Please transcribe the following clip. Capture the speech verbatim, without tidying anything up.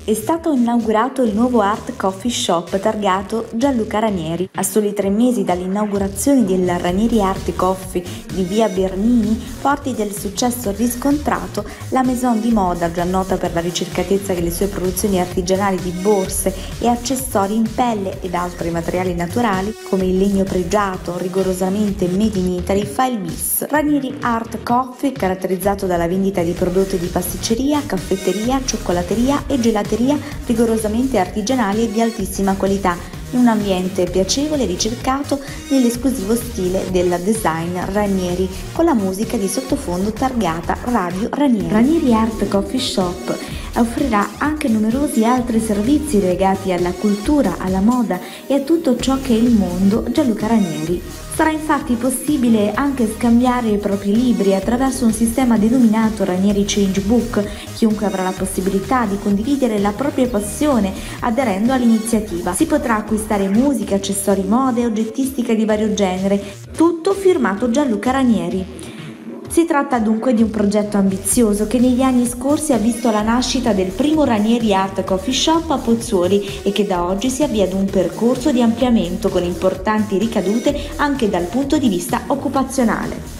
È stato inaugurato il nuovo Art Coffee Shop targato Gianluca Ranieri. A soli tre mesi dall'inaugurazione del Ranieri Art Coffee di via Bernini, forti del successo riscontrato, la maison di moda, già nota per la ricercatezza delle sue produzioni artigianali di borse e accessori in pelle ed altri materiali naturali, come il legno pregiato, rigorosamente made in Italy, fa il bis. Ranieri Art Coffee, caratterizzato dalla vendita di prodotti di pasticceria, caffetteria, cioccolateria e gelateria rigorosamente artigianali e di altissima qualità, in un ambiente piacevole e ricercato nell'esclusivo stile del design Ranieri, con la musica di sottofondo targata Radio Ranieri. Ranieri Art Coffee Shop offrirà anche numerosi altri servizi legati alla cultura, alla moda e a tutto ciò che è il mondo Gianluca Ranieri. Sarà infatti possibile anche scambiare i propri libri attraverso un sistema denominato Ranieri Change Book. Chiunque avrà la possibilità di condividere la propria passione aderendo all'iniziativa. Si potrà acquistare musica, accessori, moda e oggettistica di vario genere, tutto firmato Gianluca Ranieri. Si tratta dunque di un progetto ambizioso che negli anni scorsi ha visto la nascita del primo Ranieri Art Coffee Shop a Pozzuoli e che da oggi si avvia ad un percorso di ampliamento con importanti ricadute anche dal punto di vista occupazionale.